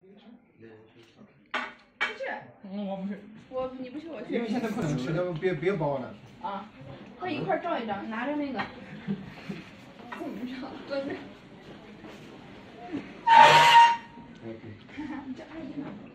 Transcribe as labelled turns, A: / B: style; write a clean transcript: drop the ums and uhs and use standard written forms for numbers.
A: 不去。
B: 我不去。
A: 你不去我去。
C: 因为现在不能吃，要不别包了。
A: 啊，快一块照一张，拿着那个。怎么着？蹲着。
C: OK。
A: 叫阿姨呢。